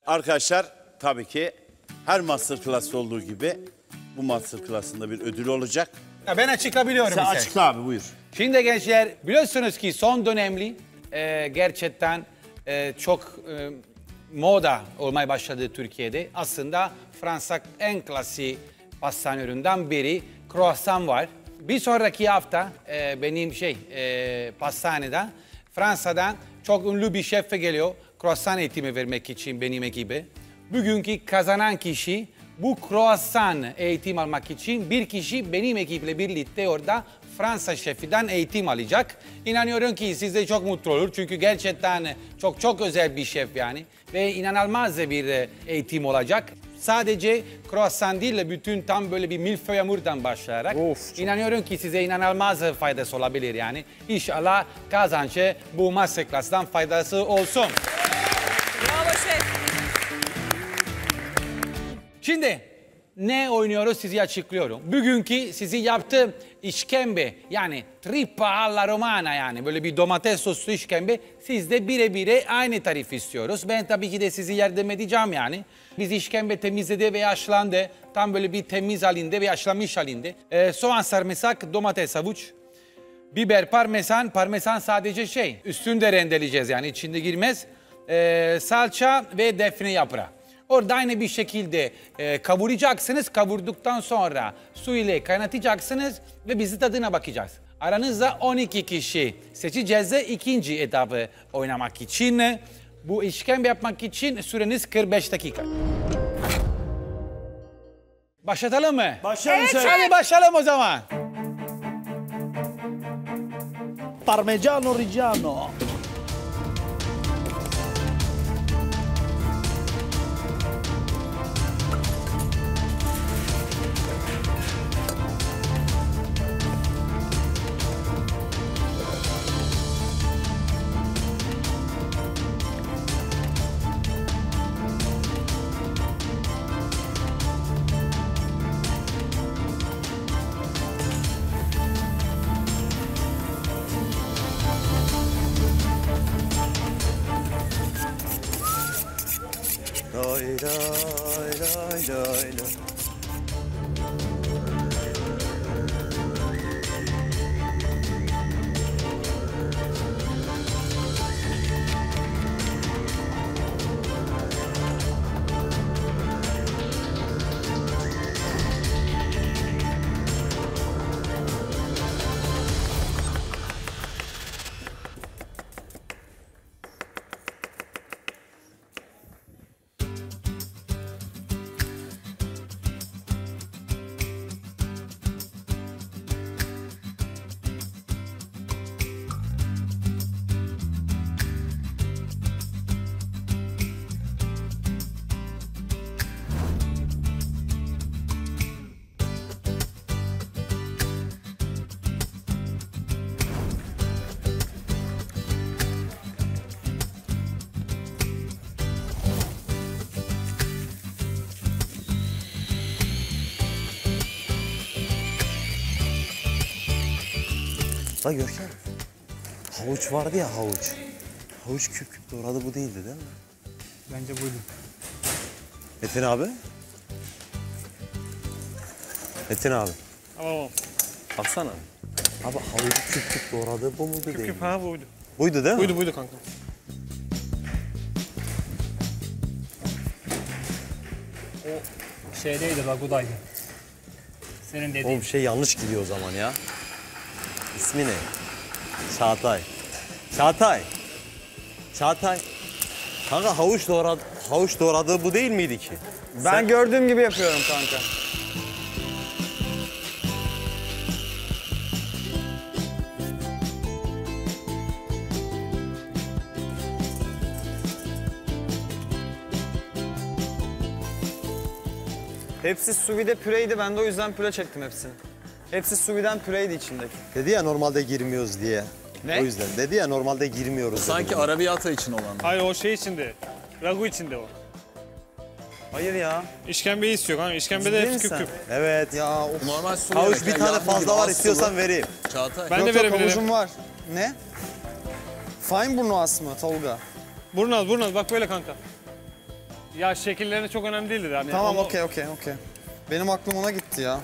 Arkadaşlar tabii ki her masterclass olduğu gibi bu masterclass'ında bir ödül olacak. Ya ben açıklayabiliyorum. Sen açıkla abi, buyur. Şimdi gençler biliyorsunuz ki son dönemli gerçekten çok moda olmaya başladı Türkiye'de. Aslında Fransa en klasik pastane üründen biri croissant var. Bir sonraki hafta benim pastaneden Fransa'dan çok ünlü bir şef geliyor. Croissant eğitimi vermek için benim ekibe. Bugünkü kazanan kişi bu croissant eğitim almak için bir kişi benim ekiple birlikte orada Fransa şefinden eğitim alacak. İnanıyorum ki siz de çok mutlu olur çünkü gerçekten çok özel bir şef yani. Ve inanılmaz bir eğitim olacak. Sadece croissant değil, bütün tam böyle bir milföy hamurdan başlayarak. İnanıyorum ki size inanılmaz faydası olabilir yani. İnşallah kazancı bu masterclass'tan faydası olsun. Bravo şef. Şimdi ne oynuyoruz sizi açıklıyorum. Bugünkü sizi yaptığım işkembe yani trippa alla romana yani böyle bir domates soslu işkembe sizde birebir aynı tarif istiyoruz. Ben tabii ki de sizi yardım edeceğim yani. Biz işkembe temizledi ve haşlandı. Tam böyle bir temiz halinde ve haşlanmış halinde. Soğan, sarımsak, domates, havuç, biber, parmesan sadece üstünde rendeleyeceğiz yani içinde girmez. Salça ve defne yaprağı. Orada aynı bir şekilde kavuracaksınız. Kavurduktan sonra su ile kaynatacaksınız ve bizi tadına bakacağız. Aranızda 12 kişi seçeceğiz ikinci etabı oynamak için. Bu işkembe yapmak için süreniz 45 dakika. Başlatalım mı? Başlayalım şef. Hadi başlayalım o zaman. Parmigiano Reggiano. Lay lay lay lay lay. La Görkem, havuç vardı ya havuç. Havuç küp küp doğradı, bu değildi değil mi? Bence buydu. Metin abi? Metin abi, Tamam. baksana. Abi havucu küp küp doğradı, bu muydu değil mi? Küp ha buydu. Buydu değil mi? Buydu kanka. O şeydeydi, Ragu'daydı. Senin dediğin. Oğlum yanlış gidiyor o zaman ya. İsmi ne? Çağatay. Çağatay. Kanka havuç doğradığı bu değil miydi ki? Ben gördüğüm gibi yapıyorum kanka. Hepsi suvide püreydi, ben de o yüzden püre çektim hepsini. Hepsi suviden püreydi içindeki. Dedi ya normalde girmiyoruz diye. Ne? O yüzden dedi ya normalde girmiyoruz. Sanki arabiyata için olan. Hayır o şey içinde. Ragu içinde o. Hayır ya. İşkembeyi istiyor kanka. İşkembe de Ciddi hepsi küp misin? küp. Evet. Ya Normal sulu Havuç yemek bir ya, tane yağlı fazla gibi, var, az istiyorsan sıvı. vereyim. Çağatay. Ben de yok verebilirim. havucum var. Ne? Fine burnu asma Tolga. Burnaz bak böyle kanka. Ya şekillerine çok önemli değildir yani. Tamam Onu- okey. Benim aklım ona gitti ya.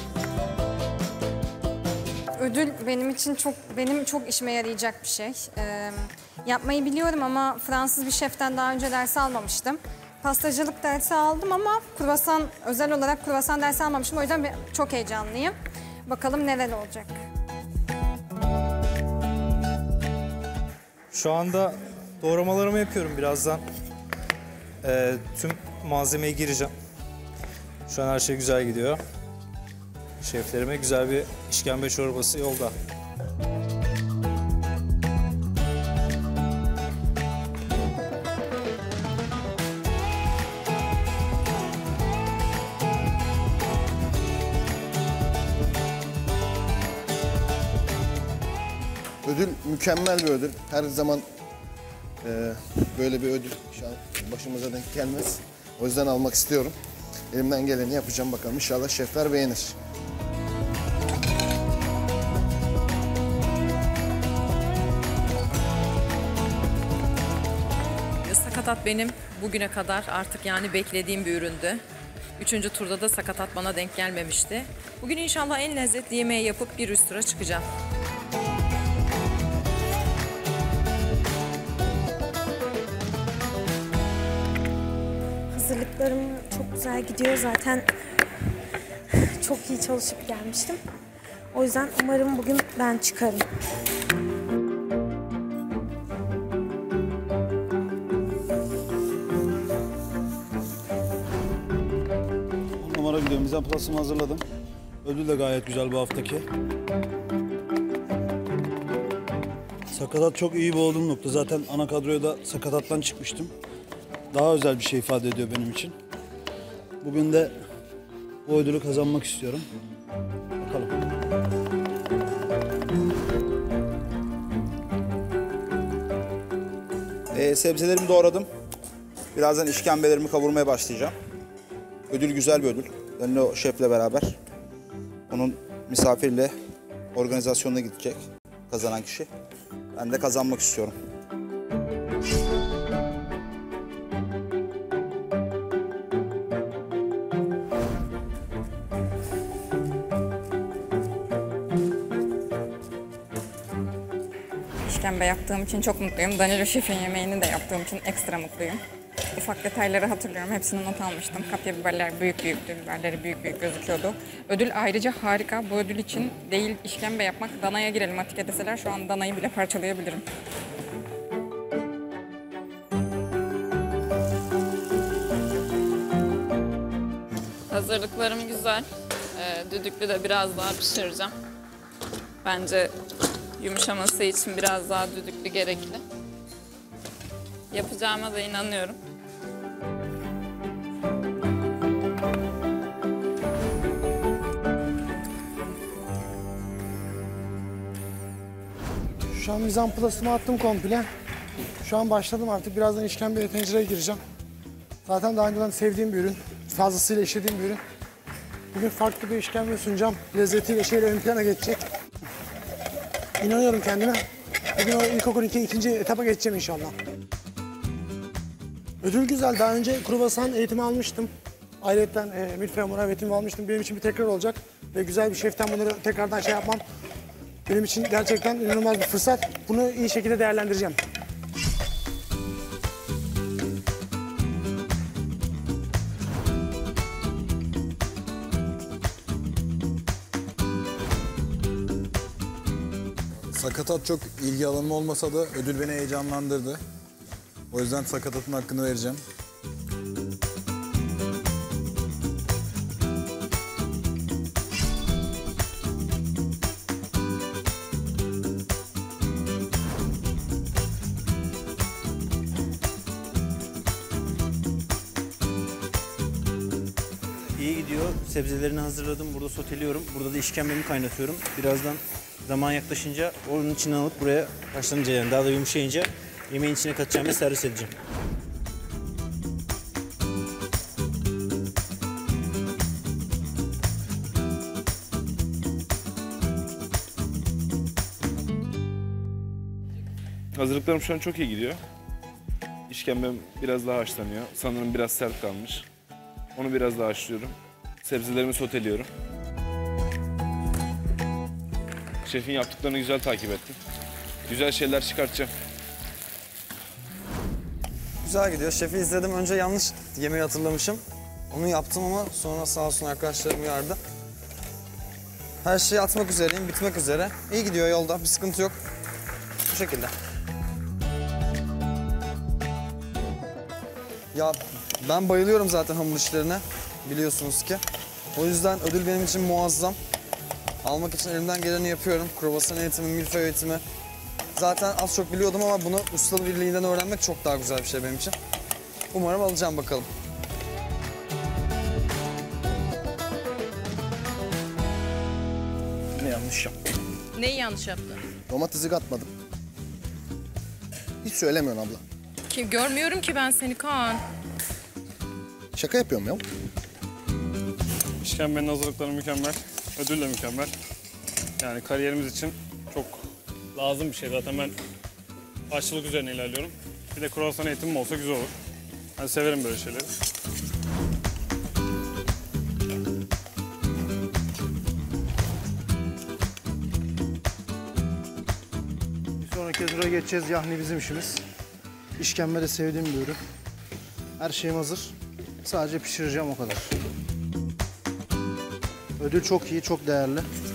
Ödül benim çok işime yarayacak bir şey. Yapmayı biliyorum ama Fransız bir şeften daha önce ders almamıştım. Pastacılık dersi aldım ama özel olarak kruvasan dersi almamıştım. O yüzden çok heyecanlıyım. Bakalım neler olacak. Şu anda doğramalarımı yapıyorum birazdan. Tüm malzemeye gireceğim. Şu an her şey güzel gidiyor. Şeflerime güzel bir işkembe çorbası yolda. Ödül mükemmel bir ödül. Her zaman böyle bir ödül şu an başımıza denk gelmez. O yüzden almak istiyorum. Elimden geleni yapacağım bakalım. İnşallah şefler beğenir. Sakatat benim bugüne kadar artık yani beklediğim bir üründü. 3. turda da sakatat bana denk gelmemişti. Bugün inşallah en lezzetli yemeği yapıp bir üst tura çıkacağım. Hazırlıklarım çok güzel gidiyor zaten. Çok iyi çalışıp gelmiştim. O yüzden umarım bugün ben çıkarım. Numara videomuzdan plasımı hazırladım. Ödül de gayet güzel bu haftaki. Sakatat çok iyi bir olduğum nokta. Zaten ana kadroya da sakatattan çıkmıştım. Daha özel bir şey ifade ediyor benim için. Bugün de bu ödülü kazanmak istiyorum. Bakalım. Sebzelerimi doğradım. Birazdan işkembelerimi kavurmaya başlayacağım. Ödül güzel bir ödül. Danilo şefle beraber. Onun misafirle organizasyonuna gidecek kazanan kişi. Ben de kazanmak istiyorum. İşkembe yaptığım için çok mutluyum. Danilo Şef'in yemeğini de yaptığım için ekstra mutluyum. Ufak detayları hatırlıyorum. Hepsini not almıştım. Kapya biberler büyük büyüktü. Biberleri büyük büyük gözüküyordu. Ödül ayrıca harika. Bu ödül için değil işkembe yapmak, danaya girelim Atike deseler şu an danayı bile parçalayabilirim. Hazırlıklarım güzel. Düdüklü de biraz daha pişireceğim. Bence yumuşaması için biraz daha düdüklü gerekli. Yapacağıma da inanıyorum. Şu an mizan plus'ımı attım komple. Şu an başladım artık. Birazdan işkembeye tencereye gireceğim. Zaten daha önceden sevdiğim bir ürün. Fazlasıyla işlediğim bir ürün. Bugün farklı bir işkembe sunacağım. Lezzetiyle şeyle ön plana geçecek. İnanıyorum kendime. Bugün o ilkokul ikinci etapa geçeceğim inşallah. Ödül güzel. Daha önce kruvasan eğitimi almıştım. Ayrıca milföy hamur eğitimi almıştım. Benim için bir tekrar olacak. Ve güzel bir şeften bunları tekrardan yapmam. Benim için gerçekten inanılmaz bir fırsat. Bunu iyi şekilde değerlendireceğim. Sakatat çok ilgi alanım olmasa da ödül beni heyecanlandırdı. O yüzden sakatatın hakkını vereceğim. İyi gidiyor. Sebzelerini hazırladım. Burada soteliyorum. Burada da işkembemi kaynatıyorum. Birazdan zaman yaklaşınca onun içine alıp buraya haşlanınca yani daha da yumuşayınca yemeğin içine katacağım ve servis edeceğim. Hazırlıklarım şu an çok iyi gidiyor. İşkembem biraz daha haşlanıyor. Sanırım biraz sert kalmış. Onu biraz daha haşlıyorum. Sebzelerimi soteliyorum. Şefin yaptıklarını güzel takip ettim. Güzel şeyler çıkartacağım. Güzel gidiyor. Şefi izledim. Önce yanlış yemeği hatırlamışım. Onu yaptım ama sonra sağ olsun arkadaşlarım uyardı. Her şeyi atmak üzereyim, bitmek üzere. İyi gidiyor yolda, bir sıkıntı yok. Bu şekilde. Ya ben bayılıyorum zaten hamur işlerine. Biliyorsunuz ki. O yüzden ödül benim için muazzam. Almak için elimden geleni yapıyorum. Kruvasan eğitimi, milföy eğitimi. Zaten az çok biliyordum ama bunu usta birliğinden öğrenmek çok daha güzel bir şey benim için. Umarım alacağım bakalım. Ne yanlış yaptım? Neyi yanlış yaptın? Domatesi katmadım. Hiç söylemiyorsun abla. Ki görmüyorum ki ben seni Kaan. Şaka yapıyorum ya. İşkembenin hazırlıkları mükemmel. Ödül de mükemmel. Yani kariyerimiz için çok lazım bir şey. Zaten ben aşçılık üzerine ilerliyorum. Bir de kruvasan eğitimim olsa güzel olur. Ben severim böyle şeyleri. Bir sonraki tura geçeceğiz. Yahni bizim işimiz. İşkembe de sevdiğim bir ürün. Her şeyim hazır. Sadece pişireceğim o kadar. Ödül çok iyi, çok değerli.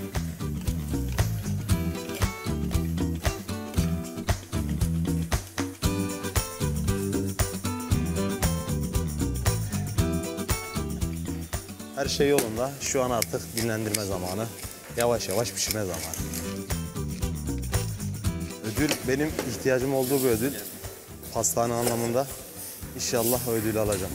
Her şey yolunda. Şu an artık dinlendirme zamanı. Yavaş yavaş pişirme zamanı. Ödül benim ihtiyacım olduğu bir ödül. Pastane anlamında. İnşallah o ödülü alacağım.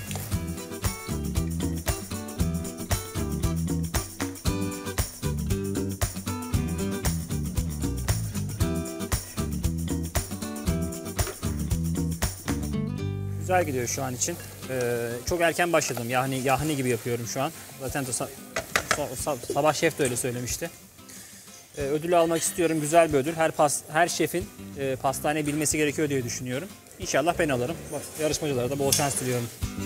Güzel gidiyor şu an için. Çok erken başladım. Yahni gibi yapıyorum şu an. Zaten sabah şef de öyle söylemişti. Ödülü almak istiyorum. Güzel bir ödül. Her şefin pastane bilmesi gerekiyor diye düşünüyorum. İnşallah ben alırım. Bak, yarışmacılara da bol şans diliyorum.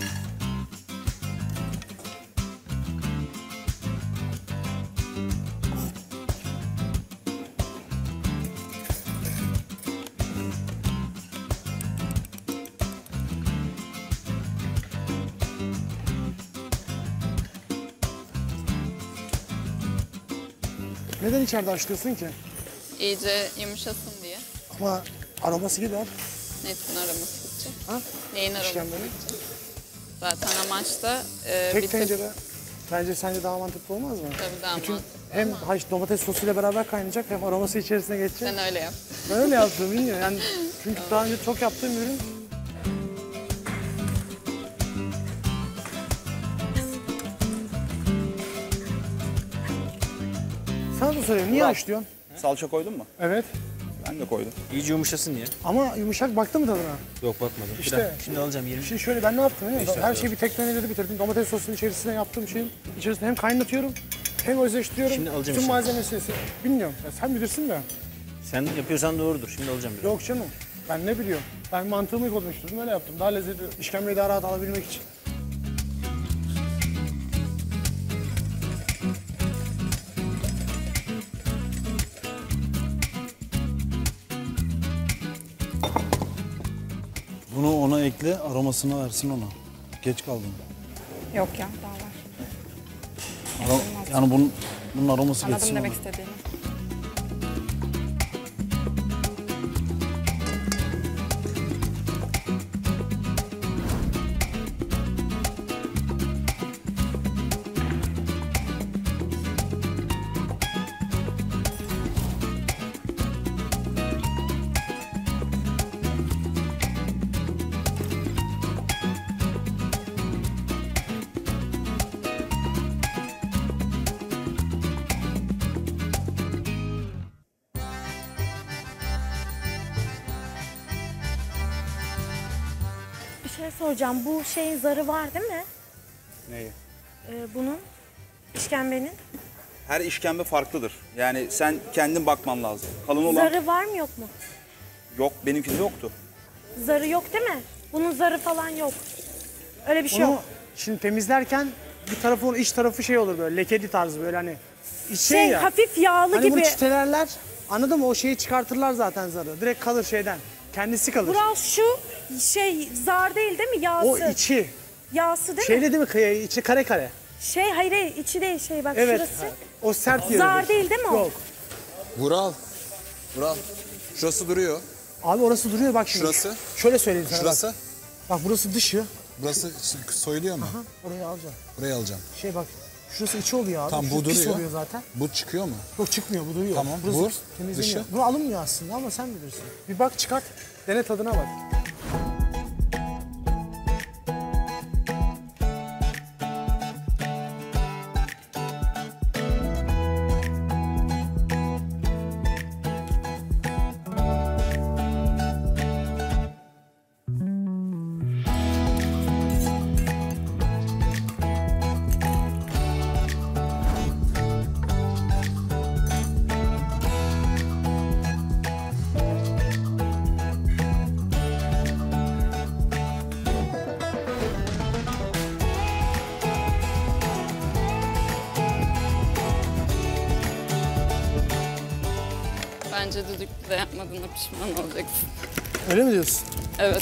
Neden içeride haşlıyorsun ki? İyice yumuşasın diye. Ama aroması gider. Netin aroması gidecek. Ha? Neyin aroması İşkembenin. gidecek? Zaten amaç da Tek bir tık- tencere bence sence daha mantıklı olmaz mı? Tabii daha Bütün mantıklı. hem domates sosuyla beraber kaynayacak hem aroması içerisine geçecek. Sen öyle yap. Ben öyle yaptım bilmiyorum. Yani çünkü daha önce çok yaptığım ürün. Sana da sorayım. Niye haşlıyorsun? Salça koydun mu? Evet. Ben de koydum. İyice yumuşasın diye. Ama yumuşak baktın mı tadına? Yok bakmadım. İşte. Şimdi alacağım yerini. Şimdi şöyle ben ne yaptım? Biliyor musun? Beş Her dakika şeyi bir tek tencerede bitirdim. Domates sosunun içerisine yaptığım şeyin içerisine hem kaynatıyorum hem özleştiriyorum. Şimdi alacağım Tüm şimdi. malzemesi. Bilmiyorum. Ya sen bilirsin de. Sen yapıyorsan doğrudur. Şimdi alacağım biraz. Yok canım. Ben ne biliyorum? Ben mantığımı konuşturdum. Öyle yaptım. Daha lezzetli, işkembeyi daha rahat alabilmek için. Bunu ona ekle, aromasını versin ona. Geç kaldım. Yok ya daha var. Yani bunun aroması Anladım geçsin demek ona. istediğini. Bir şey soracağım. Bu şeyin zarı var değil mi? Neyi? Bunun, işkembenin. Her işkembe farklıdır. Yani sen kendin bakman lazım. Kalın olan Zarı var mı yok mu? yok, benimkinde yoktu. Zarı yok değil mi? Bunun zarı falan yok. Öyle bir şey yok. Şimdi temizlerken bir tarafı, iç tarafı şey olur böyle lekeli tarzı böyle hani. Şey ya. hafif yağlı Hani gibi. bunu çitelerler. Anladın mı? O şeyi çıkartırlar zaten zarı. Direkt kalır şeyden. Kendisi kalır. Burak şu şey zar değil mi? Yağsı. O içi. Yağsı değil mi? Şeyle değil mi kıyayı? İçi kare kare. Şey hayır içi değil şey bak Evet. şurası. O sert yeri. Zar değil mi o? Yok. Vural. Vural. Şurası duruyor. Abi orası duruyor bak şimdi. Şurası? Şöyle söyleyeyim sana Şurası? bak. Bak burası dışı. Burası soyuluyor mu? Aha, orayı alacağım. Burayı alacağım. Şey bak. Şurası içi oluyor abi. Tam bu Şu pis duruyor. oluyor zaten. Bu çıkıyor mu? Yok çıkmıyor bu duruyor. Tamam, Burası bu temizleniyor. dışı. Bu alınmıyor aslında ama sen bilirsin. Bir bak çıkart. Dene tadına bak. Bence düdüklü de yapmadığına pişman olacaksın. Öyle mi diyorsun? Evet.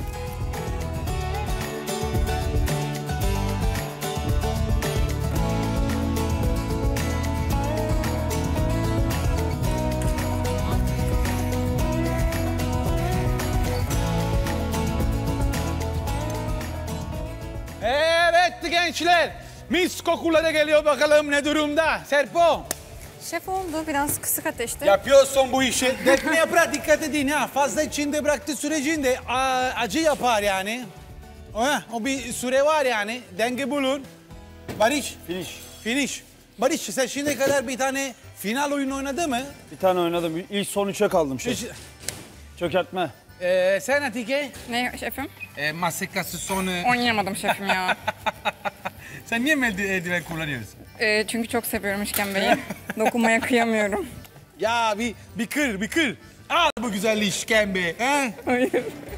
Evet gençler. Mis kokuları geliyor bakalım ne durumda. Serpo. Şef oldu biraz kısık ateşte. Yapıyorsun bu işi. Dekme yaprak dikkat edin ha. Fazla içinde bıraktı sürecinde acı yapar yani. O bir süre var yani. Denge bulun. Barış. Finish. Barış sen şimdiye kadar bir tane final oyunu oynadı mı? Bir tane oynadım. İlk son 3'e kaldım şef. Çökertme. Sen Atike? Ne şefim? Masekası sonu. Oynayamadım şefim ya. Sen niye eldiven kullanıyorsun? Çünkü çok seviyorum işkembeyi. Dokunmaya kıyamıyorum. Ya bir kır. Al bu güzel işkembe. He? Hayır.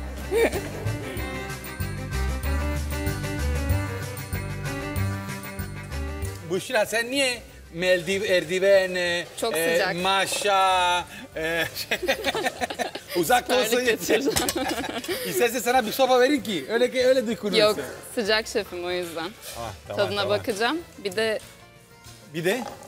Büşra sen niye eldiven, Çok sıcak. maşa, uzak olsun. Terlik getireceğim. İstersen sana bir sopa verin ki öyle dokunursun. Yok, sıcak şefim o yüzden. Tadına bakacağım. Bir de bir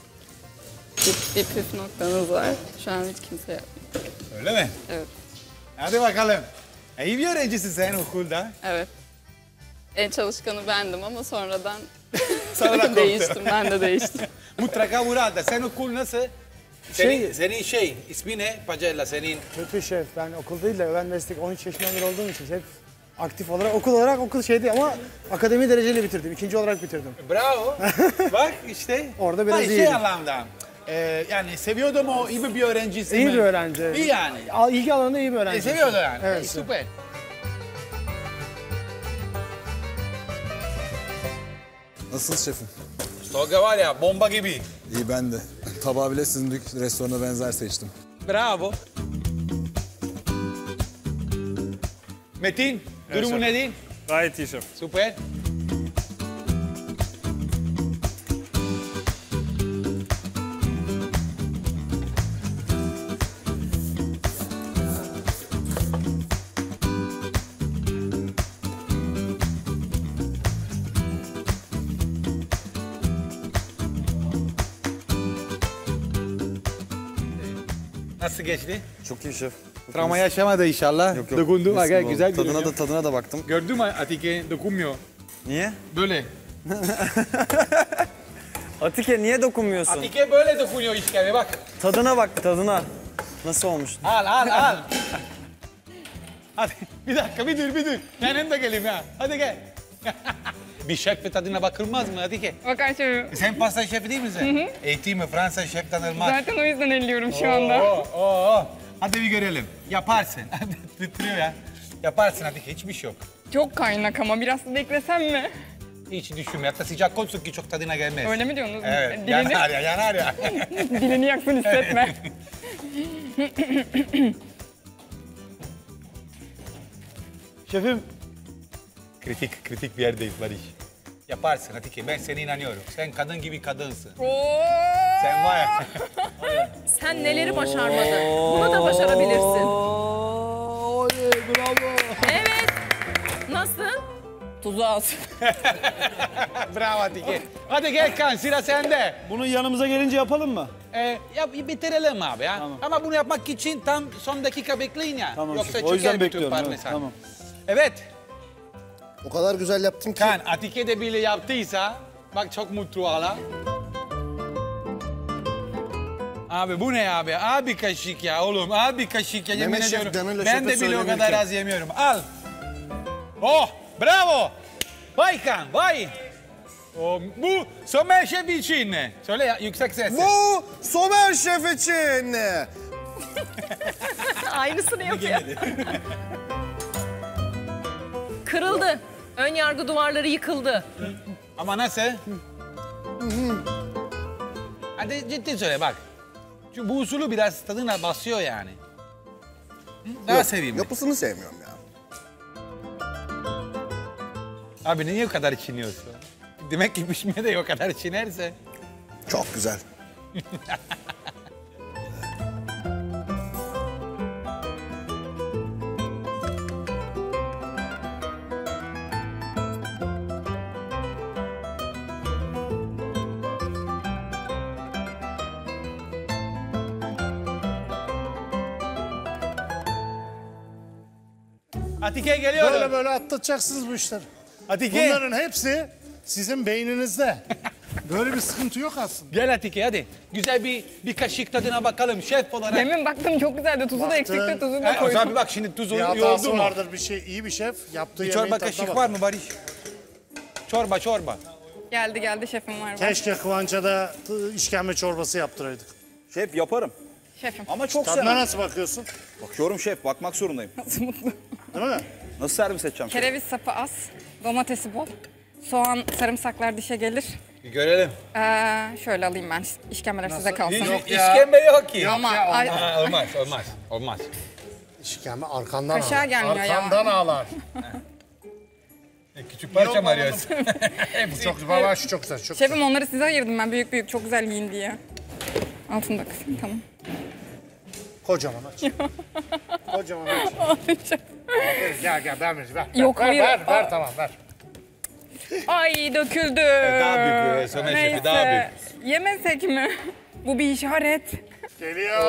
püf noktanız var. Şu an hiç kimse yapmıyor. Öyle mi? Evet. Hadi bakalım. İyi bir öğrencisin sen okulda. Evet. En çalışkanı bendim ama sonradan Sonra değiştim. Ben de değiştim. Mutlaka burada. Sen okul nasıl? Senin ismi ne? Pacella senin. Kötü şef. Ben okul değil de ben meslek 13 yaşından beri olduğum için hep aktif olarak okul şeydi ama akademi dereceli bitirdim. 2. olarak bitirdim. Bravo. Bak işte. Orada biraz iyiydim. Şey anlamda. Yani seviyordum o iyi bir öğrencisi İyi mi? bir öğrenci. İyi yani. İlgi alanında iyi bir öğrenci. Seviyordu yani. Evet. Süper. Nasılsınız şefim? Tolga var ya bomba gibi. İyi ben de. Tabağı bile sizin restorana benzer seçtim. Bravo. Metin, durumu şef. ne değil? Gayet iyi şef. Süper. Nasıl geçti? Çok iyi şef. Travma yaşamadı inşallah. Yok yok. Dokundu. mis Bak, gibi oldu. güzel görünüyor. Tadına da baktım. Gördün mü Atike dokunmuyor. Niye? Böyle. Atike niye dokunmuyorsun? Atike böyle dokunuyor işkembe bak. Tadına bak tadına. Nasıl olmuş? Al. Hadi bir dakika bir dur. Yanına geleyim ya. Hadi gel. Bir şef ve tadına bakılmaz mı Atike? Bakar şefim. Sen pasta şefi değil misin? Eğitimi Fransa şef tanılmaz. Zaten o yüzden elliyorum şu anda. Hadi bir görelim. Yaparsın. Titriyor ya. Yaparsın Atike hiçbir şey yok. Çok kaynak ama biraz beklesem mi? Hiç düşünme. Hatta sıcak olsun ki çok tadına gelmez. Öyle mi diyorsunuz? Evet. Dilini, Yanar ya. dilini yaksın hissetme. Şefim Kritik bir yerdeyiz Barış. Yaparsın Atike, ben sana inanıyorum. Sen kadın gibi kadınsın. Sen var ya. Sen neleri başarmadın? Bunu da başarabilirsin. Bravo. Evet. Nasıl? Tuzu az. Bravo Atike. Hadi gel Kan, sıra sende. Bunu yanımıza gelince yapalım mı? Bitirelim abi ya. Tamam. Ama bunu yapmak için tam son dakika bekleyin ya. Tamam, Yoksa şef. O yüzden çeker bütün bekliyorum. Evet, parmesan. tamam. Evet. O kadar güzel yaptım ki. Kan, Atike de bile yaptıysa, bak çok mutlu hala. Abi bu ne abi? Abi kaşık ya oğlum, abi kaşık ya. Yemin Mehmet Şef, ediyorum. Danilo Ben de Şef'e bile o kadar söylenirken. az yemiyorum. Al. Oh, bravo. Vay Kan, vay. Oh, bu Somer Şef için ne? Söyle ya, yüksek sesle. Bu Somer Şef için. Aynısını yapıyor. Kırıldı. Ön yargı duvarları yıkıldı. Ama nasıl? Hadi ciddi söyle bak. Çünkü bu usulü biraz tadına basıyor yani. Daha seveyim. Yapısını sevmiyorum ya. Abi niye o kadar çiğniyorsun? Demek ki pişme de o kadar çiğnerse. Çok güzel. Atike geliyor. Böyle böyle atlatacaksınız bu işleri. Atike. Bunların hepsi sizin beyninizde. Böyle bir sıkıntı yok aslında. Gel Atike hadi. Güzel bir kaşık tadına bakalım şef olarak. Demin baktım çok güzeldi. Tuzu da eksikti, tuzunu da O koydum. zaman bir bak şimdi tuzu Bir hatası yoğurdu mu? vardır bir şey. İyi bir şef yaptığı Bir yemeğin çorba tadına kaşık bak. var mı Barış? Çorba. Geldi şefim var. Keşke Kıvanç'a da işkembe çorbası yaptıraydık. Şef yaparım. Şefim. Ama çok Tadına sevmem. nasıl bakıyorsun? Bakıyorum şef, bakmak zorundayım. Nasıl mutlu. Değil mi? Nasıl servis edeceğim şef? Kereviz sapı az, domatesi bol. Soğan, sarımsaklar dişe gelir. Görelim. Şöyle alayım ben. İşkembeler size kalsın. Yok ya. İşkembe yok ki. Ama olmaz. İşkembe arkandan Kaşığa ağlar. gelmiyor ya. Arkandan ağlar. Küçük parça mı arıyorsun? Bu çok güzel. Baba şu çok güzel. Çok Şefim onları size ayırdım ben büyük çok güzel yiyin diye. Altında kısım tamam. Kocaman aç. Kocaman aç. Gel ben vereceğim. Ver. Yok, ver, hayır. Ver tamam ver. Ay döküldü. Daha büyük Somer Şef'i, daha büyük. Yemesek mi? Bu bir işaret. Geliyor.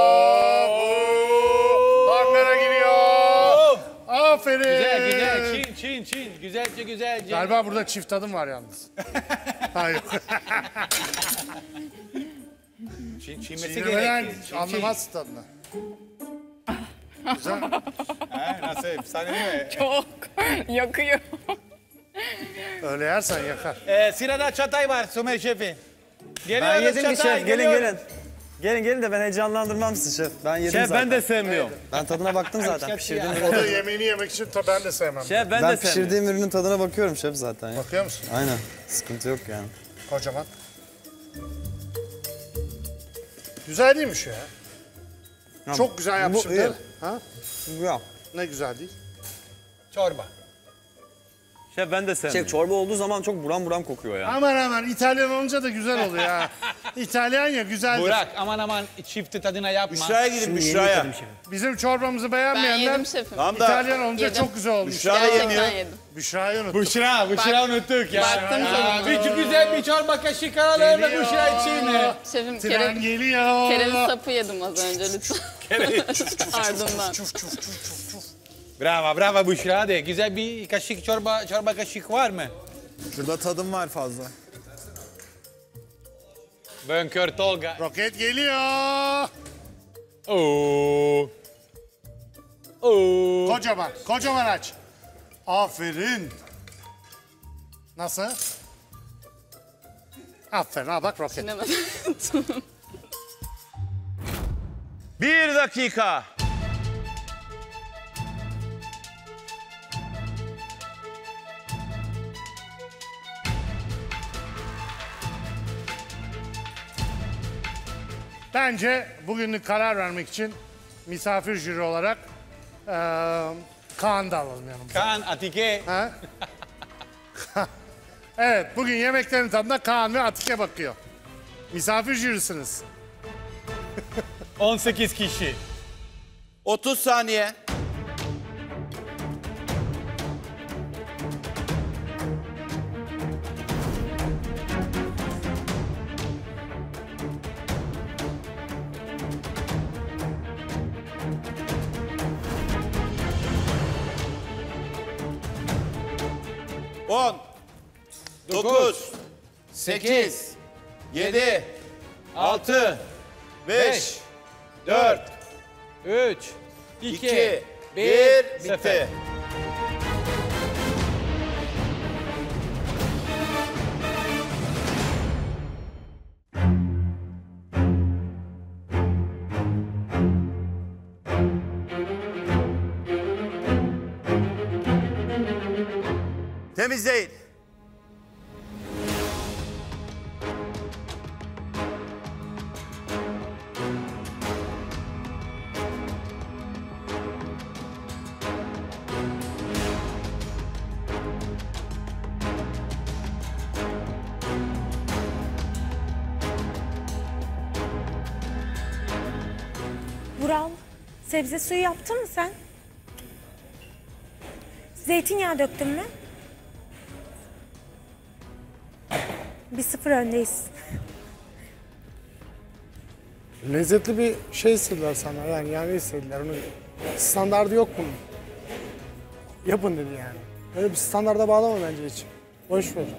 Bangara giriyor. Aferin. Güzel. Çin. Güzelce. Galiba burada çift tadım var yalnız. Hayır. Çiğnmesi Çiğnemeden gerekir. anlamazsın tadını. Güzel. Nasıl? Efsane değil mi? Çok yakıyor. Öyle yersen yakar. Sırada çatay var Somer Şef'i. Ben yedim ki şef. Gelin de ben heyecanlandırmam sizi şef. Ben yedim zaten. ben de sevmiyorum. Ben tadına baktım zaten. Pişirdiğim O da yemeğini yemek için ben de sevmem. Şef ben pişirdiğim ürünün tadına bakıyorum şef zaten ya. Bakıyor musun? Aynen. Sıkıntı yok yani. Kocaman. Güzel değil mi şu ya? Ya, Çok güzel yapmışım bu değil mi? iyi. Ha? Ya. Ne güzel değil. Çorba. Şef ben de sevmiyorum. Şef çorba olduğu zaman çok buram kokuyor ya. Aman İtalyan olunca da güzel oluyor ha. İtalyan ya güzeldir. Burak aman çifti tadına yapma. Büşra'ya gidin Büşra'ya. Bizim çorbamızı Ben beğenmeyenler yedim şefim. Tamam da İtalyan olunca Yedim. çok güzel olmuş. Büşra da Gerçekten yemiyor. yedim. Büşra'yı unuttum. Büşra unuttuk ya. Baktım tadına. Bir güzel bir çorba kaşık alalım da Büşra için mi? Şefim Tren geliyor. kereviz sapı yedim az önce lütfen. Ardından. Bravo Büşra de. Güzel bir kaşık çorba kaşık var mı? Şurada tadım var fazla. Bönkör Tolga. Roket geliyor. Oo. Kocaman aç. Aferin. Nasıl? Aferin ha bak roket. Sinemedim. 1 dakika. Bence bugünlük karar vermek için misafir jüri olarak Kaan da alalım yanımıza. Kaan, Atike. Ha? Evet, bugün yemeklerin tadına Kaan ve Atike bakıyor. Misafir jürisiniz. 18 kişi. 30 saniye. On, 9, 8, 7, 6, 5, 4, 3, 2, 1, bitti. Temizleyin. Vural, sebze suyu yaptın mı sen? Zeytinyağı döktün mü? 1-0 öndeyiz. Lezzetli bir şey istediler sana yani istediler onu. Standardı yok bunun. Yapın dedi yani. Öyle bir standarda bağlama bence hiç. Boş ver.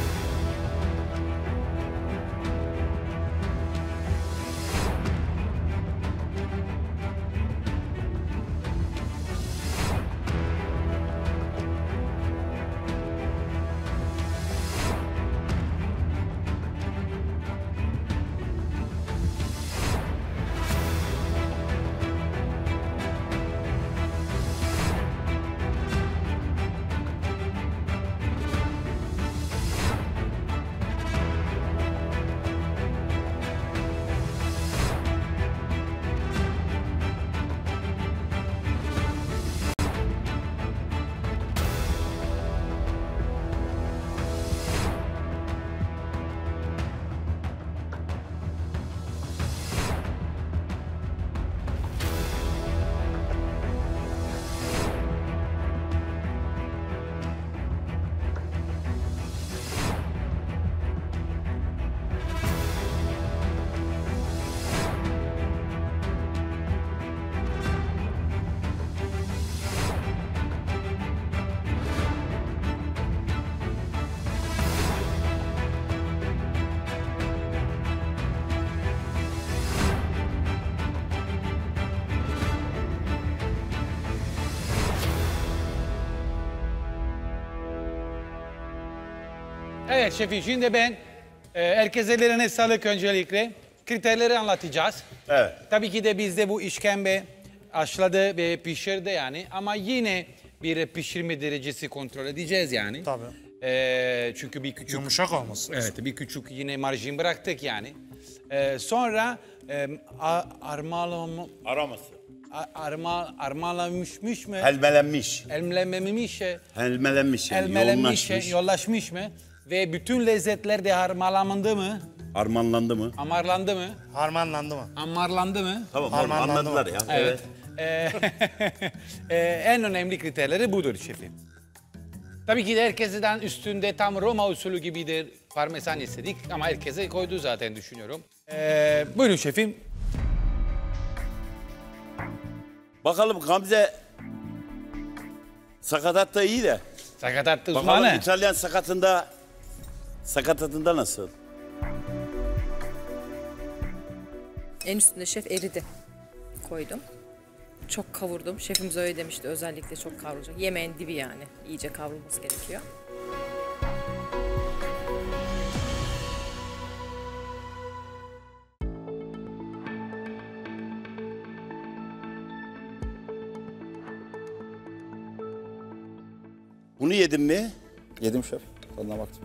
Evet şefim, şimdi ben herkes ellerine sağlık öncelikle. Kriterleri anlatacağız. Evet. Tabii ki de bizde bu işkembe haşladı ve pişirdi yani. Ama yine bir pişirme derecesi kontrol edeceğiz yani. Tabii. Çünkü bir küçük... Yumuşak olması. Evet, bir küçük yine marjin bıraktık yani. Sonra Aroması. Armalamış mı? Helmelenmiş. Elmelenmiş. Helmelenmiş yani, Elmelenmiş, yoğunlaşmış. yollaşmış mı? Ve bütün lezzetler de harmanlandı mı? Harmanlandı mı? Amarlandı mı? Harmanlandı mı? Amarlandı mı? Tamam, Harmanlandı anladılar mı? ya. Evet. En önemli kriterleri budur şefim. Tabii ki de herkesten üstünde tam Roma usulü gibidir. Parmesan istedik ama herkese koydu zaten düşünüyorum. Buyurun şefim. Bakalım Gamze sakatat da iyi de. Sakatat Bakalım uzmanı. İtalyan sakatatında nasıl? En üstünde şef eridi. Koydum. Çok kavurdum. Şefimiz öyle demişti, özellikle çok kavrulacak. Yemeğin dibi yani. İyice kavrulması gerekiyor. Bunu yedin mi? Yedim şef. Tadına baktım.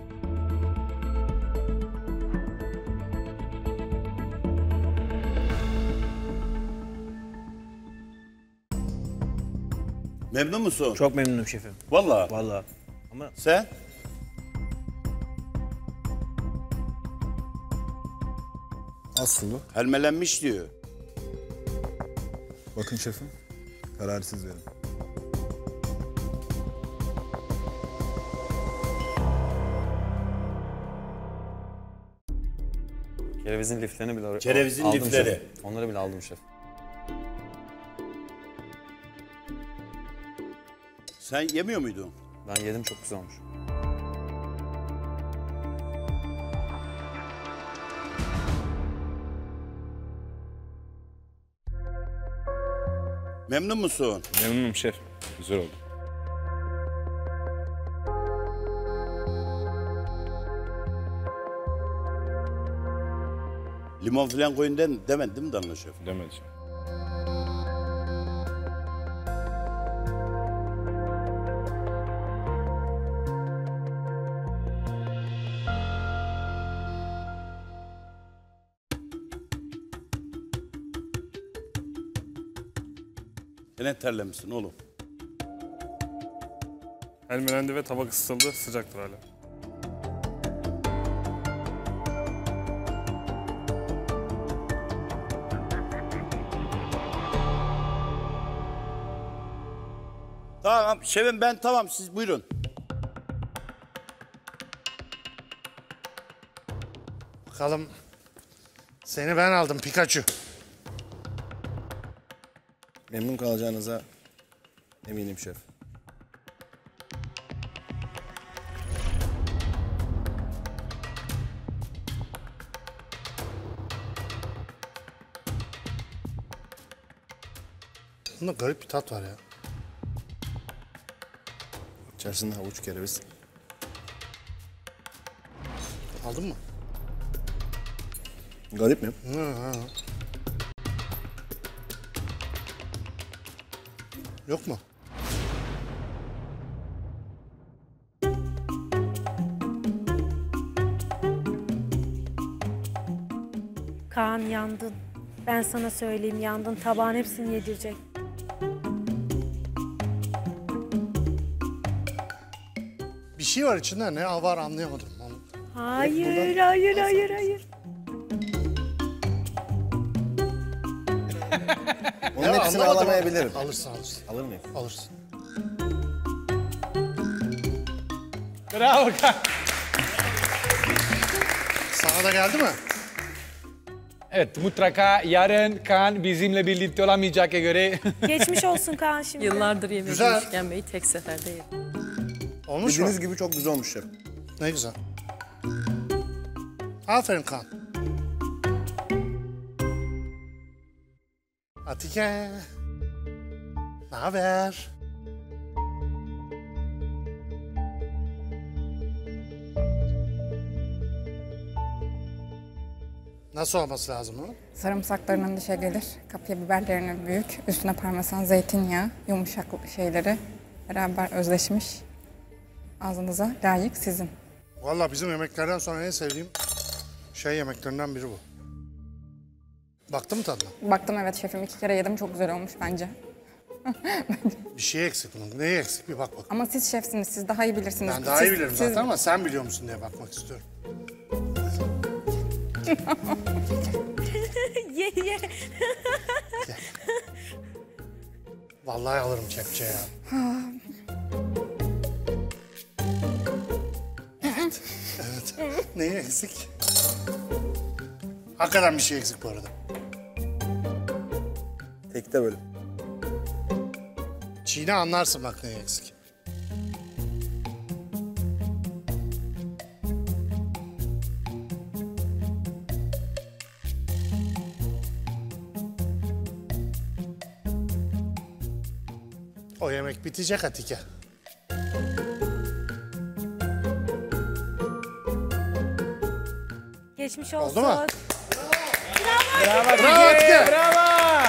Memnun musun? Çok memnunum şefim. Vallahi. Vallahi. Ama sen? Az sulu. Helmelenmiş diyor. Bakın şefim. Kararı siz verin. Kerevizin liflerini bile Kerevizin aldım lifleri. şef. Onları bile aldım şef. Sen yemiyor muydun? Ben yedim, çok güzel olmuş. Memnun musun? Memnunum şef. Güzel oldu. Limon falan koyun demedi değil mi Danilo Şef? Demedi şef. Sen terlemişsin oğlum. Helmelendi ve tabak ısıtıldı. Sıcaktır hala. Tamam şefim ben tamam siz buyurun. Bakalım. Seni ben aldım Pikachu. Memnun kalacağınıza eminim şef. Bunda garip bir tat var ya. İçerisinde havuç, kereviz. Aldın mı? Garip mi? Hı. Yok mu? Kaan yandın. Ben sana söyleyeyim yandın. Tabağın hepsini yedirecek. Bir şey var içinde. Ne var anlayamadım. Onu... Hayır, hayır, hayır, hayır. Onun Ya, hepsini anlamadım. alamayabilirim. Alırsın. Alır mıyım? Alırsın. Bravo Kaan. Sana da geldi mi? Evet, mutlaka yarın Kaan bizimle birlikte olamayacak göre... Geçmiş olsun Kaan şimdi. Yıllardır yemediğim Güzel. işkembeyi tek seferde yedim. Olmuş mu? Bildiğiniz gibi çok güzel olmuş şef. Ne güzel. Aferin Kaan. Atike. Ne haber? Nasıl olması lazım onun? Sarımsaklarının dişe gelir, kapya biberlerinin büyük, üstüne parmesan, zeytinyağı, yumuşak şeyleri beraber özleşmiş. Ağzınıza layık sizin. Vallahi bizim yemeklerden sonra en sevdiğim yemeklerinden biri bu. Baktın mı tadına? Baktım evet şefim 2 kere yedim çok güzel olmuş bence. Bir şey eksik bunun. Neyi eksik bir bak bak. Ama siz şefsiniz, siz daha iyi bilirsiniz. Ben daha iyi Siz- bilirim siz- zaten ama sen biliyor musun diye bakmak istiyorum. Ye ye. Vallahi alırım kepçe ya. Evet. Neyi eksik? Hakikaten bir şey eksik bu arada. Tekte böyle. Çiğne anlarsın bak neyi eksik. O yemek bitecek Atike. Geçmiş olsun. Oldu mu? Bravo Bravo Atike, Atike. bravo.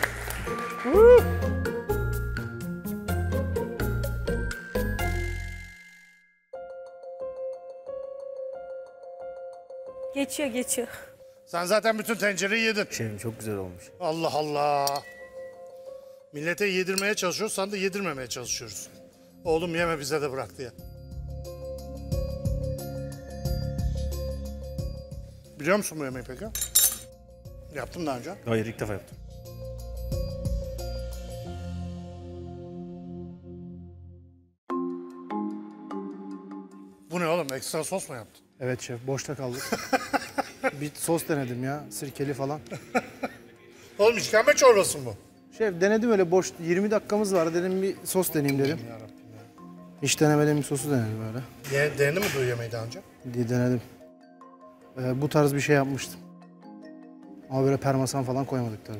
Geçiyor, geçiyor. Sen zaten bütün tencereyi yedin. Şefim çok güzel olmuş. Allah Allah. Millete yedirmeye çalışıyoruz, sana da yedirmemeye çalışıyoruz. Oğlum yeme bize de bırak diye. Biliyor musun bu yemeği peki? Yaptım daha önce. Hayır, ilk defa yaptım. Bu ne oğlum? Ekstra sos mu yaptın? Evet şef, boşta kaldık. Bir sos denedim ya, sirkeli falan. Oğlum işkembe çorbası mı bu? Şef denedim öyle boş, 20 dakikamız var dedim bir sos deneyeyim dedim. Hiç denemediğim bir sosu denedim öyle. Denedin mi bu yemeği daha önce? Denedim. Bu tarz bir şey yapmıştım. Ama böyle parmesan falan koymadık tabii.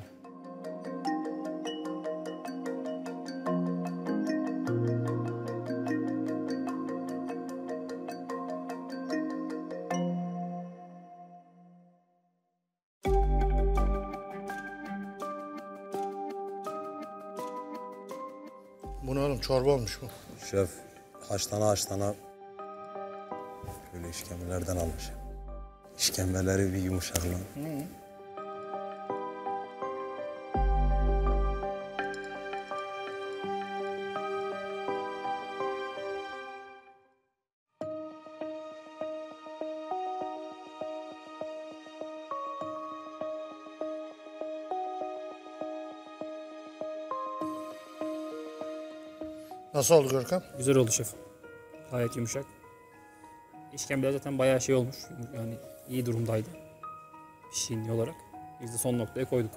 Bu ne oğlum? Çorba olmuş bu. Şef haşlana böyle işkembelerden almış. İşkembeleri bir yumuşakla. Nasıl oldu Görkem? Güzel oldu şef. Gayet yumuşak. İşkembeler zaten bayağı şey olmuş. Yani iyi durumdaydı. Pişinli olarak. Biz de son noktaya koyduk.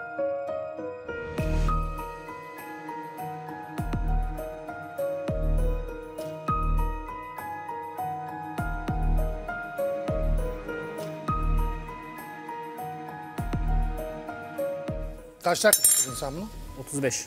Kaç dakika pişirdin sen bunu? 35.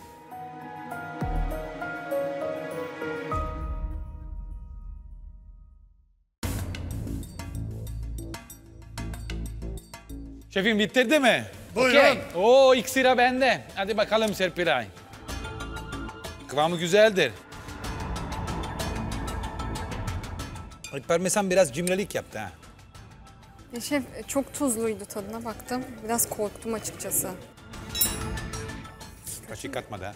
Şefim bitirdi mi? Buyurun. Okey. Oo, ilk sıra bende. Hadi bakalım Serpilay. Kıvamı güzeldir. Parmesan biraz cimrilik yaptı ha. Şef çok tuzluydu, tadına baktım. Biraz korktum açıkçası. Kaşık katmadı ha.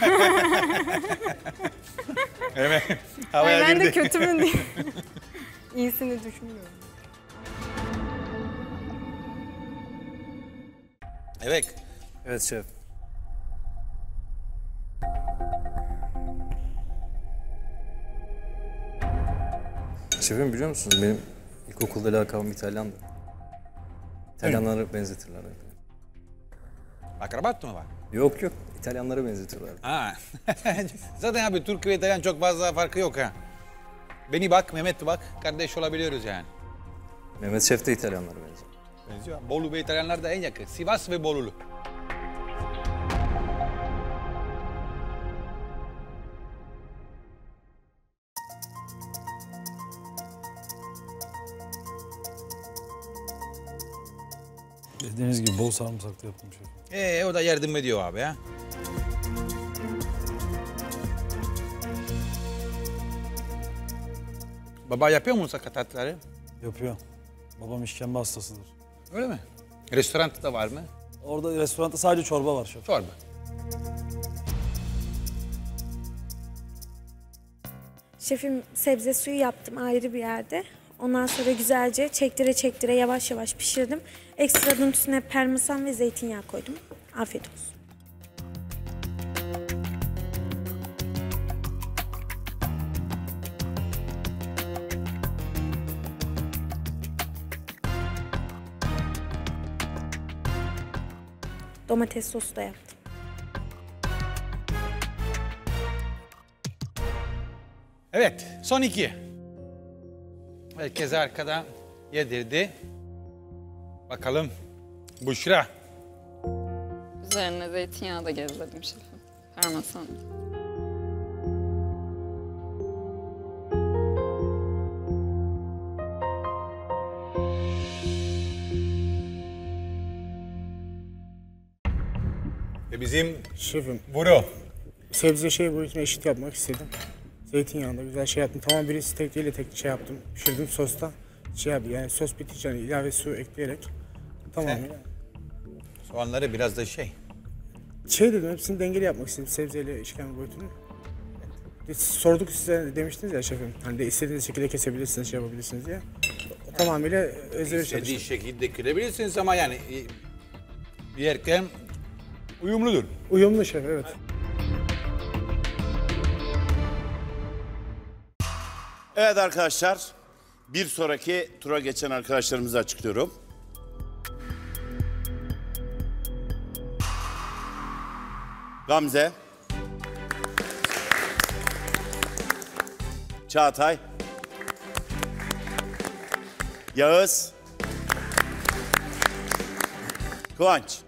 Evet. Ay, Havaya ben de girdi. kötümün diye. İyisini düşünmüyorum. Evet. Evet şef. Şefim biliyor musunuz benim ilkokulda lakabım İtalyandı. İtalyanları benzetirler. Akrabat mı var? Yok İtalyanlara benzetiyorlar. Ha. Zaten abi Türk ve İtalyan çok fazla farkı yok ha. Beni bak, Mehmet bak, kardeş olabiliyoruz yani. Mehmet Şef de İtalyanlara benziyor. Benziyor. Bolu ve İtalyanlar da en yakın. Sivas ve Bolulu. Dediğiniz gibi bol sarımsaklı yaptım şefim. O da yardım ediyor abi ha. Baba yapıyor mu sakatatları? Yapıyor. Babam işkembe hastasıdır. Öyle mi? Restoranda da var mı? Orada restoranda sadece çorba var şef. Çorba. Şefim sebze suyu yaptım ayrı bir yerde. Ondan sonra güzelce çektire yavaş yavaş pişirdim. Ekstradan üstüne parmesan ve zeytinyağı koydum. Afiyet olsun. Domates sosu da yaptım. Evet, son iki. Herkes arkada yedirdi. Bakalım Büşra. Üzerine zeytinyağı da gezdirdim şefim. Parmesan. Ve bizim Şefim. Buru. Sebze boyutuna eşit yapmak istedim. Zeytinyağında güzel şey yaptım. Tamam birisi tek değil de tek şey yaptım. Pişirdim sosta. Yani sos bitince ilave su ekleyerek tamam. Soğanları biraz da Şey dedim, hepsini dengeli yapmak istedim, sebzeyle işkembe boyutunu. Sorduk size, demiştiniz ya şefim, hani de istediğiniz şekilde kesebilirsiniz, şey yapabilirsiniz diye. Tamamıyla özveri İstediği çalıştım. şekilde kırabilirsiniz ama yani yerken uyumludur. Uyumlu şef, evet. Evet arkadaşlar, bir sonraki tura geçen arkadaşlarımızı açıklıyorum. Gamze, Çağatay, Yağız, Kıvanç.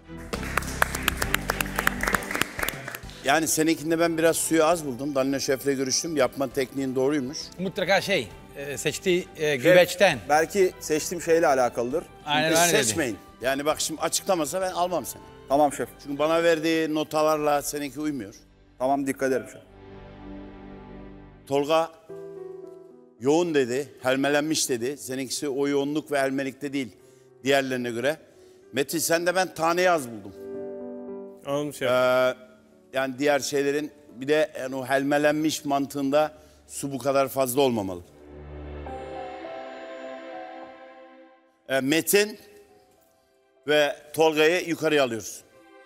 Yani seninkinde ben biraz suyu az buldum. Danilo Şef'le görüştüm. Yapma tekniğin doğruymuş. Mutlaka seçtiği güveçten. Belki seçtiğim şeyle alakalıdır. Aynen öyle dedi. Seçmeyin. Yani bak şimdi açıklamasa ben almam seni. Tamam şef. Çünkü bana verdiği notalarla seninki uymuyor. Tamam, dikkat ederim şef. Tolga yoğun dedi, helmelenmiş dedi. Seninkisi o yoğunluk ve helmelikte değil diğerlerine göre. Metin sen de ben taneyi az buldum. Anladım şef. Yani diğer şeylerin bir de yani o helmelenmiş mantığında su bu kadar fazla olmamalı. Metin ve Tolga'yı yukarıya alıyoruz.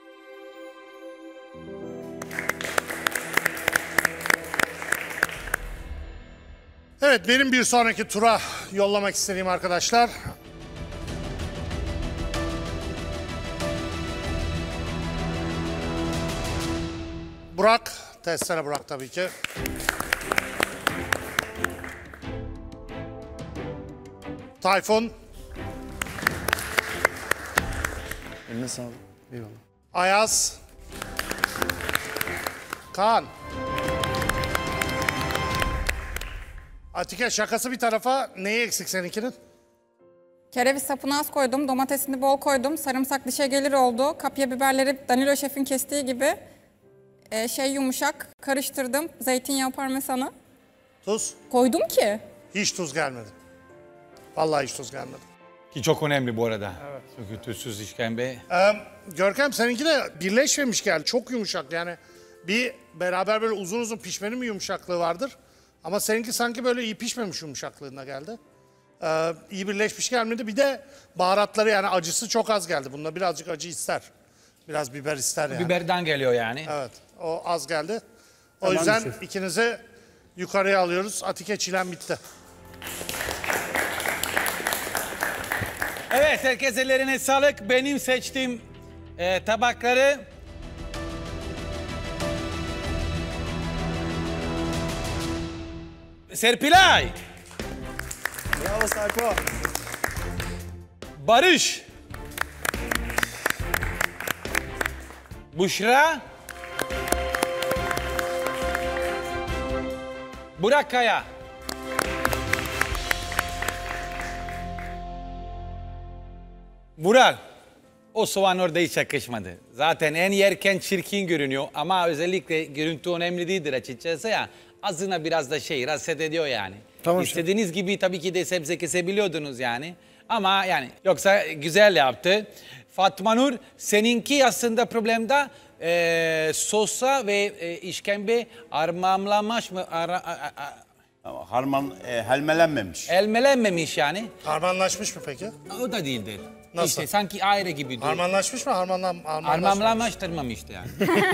Evet, benim bir sonraki tura yollamak istediğim arkadaşlar. Burak, testere Burak tabii ki. Tayfun. Eline sağlık. Eyvallah. Ayaz. Kaan. Atike, şakası bir tarafa, neyi eksik seninkinin? Kereviz sapını az koydum, domatesini bol koydum, sarımsak dişe gelir oldu. Kapya biberleri Danilo Şef'in kestiği gibi yumuşak karıştırdım. Zeytinyağı parmesanı. Tuz? Koydum ki. Hiç tuz gelmedi. Vallahi hiç tuz gelmedi. Ki çok önemli bu arada. Evet. Çünkü tuzsuz işkembe. Görkem, seninki de birleşmemiş geldi. Çok yumuşak yani. Bir beraber böyle uzun uzun pişmenin mi yumuşaklığı vardır? Ama seninki sanki böyle iyi pişmemiş yumuşaklığına geldi. İyi birleşmiş gelmedi. Bir de baharatları, yani acısı çok az geldi. Bunda birazcık acı ister. Biraz biber ister yani. Biberden geliyor yani. Evet, o az geldi. O Tamam, yüzden şef. ikinizi yukarıya alıyoruz. Atike, çilen bitti. Evet, herkes ellerine sağlık. Benim seçtiğim tabakları... Serpilay. Bravo Sayko. Barış. Büşra. Burak Kaya. Burak, o soğan orada hiç yakışmadı. Zaten en yerken çirkin görünüyor ama özellikle görüntü önemli değildir açıkçası ya. Ağzına biraz da rahatsız ediyor yani. Tamam, İstediğiniz gibi tabii ki de sebze kesebiliyordunuz yani. Ama yani yoksa güzel yaptı. Fatma Nur, seninki aslında problemde sosa ve işkembe harmanlanmış mı? Helmelenmemiş. Helmelenmemiş yani. Harmanlaşmış mı peki? O da değildir. Nasıl? İşte sanki ayrı gibi. Harmanlaşmış mı? Harmanlaştırmamıştı yani.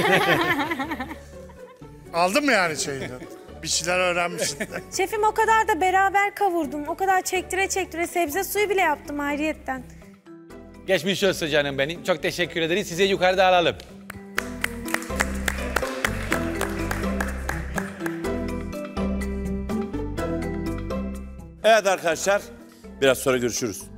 Aldın mı yani şeyini? Bir şeyler öğrenmişsin. Şefim, o kadar da beraber kavurdum. O kadar çektire sebze suyu bile yaptım ayrıyetten. Geçmiş olsun canım benim. Çok teşekkür ederiz. Sizi yukarıda alalım. Evet arkadaşlar, biraz sonra görüşürüz.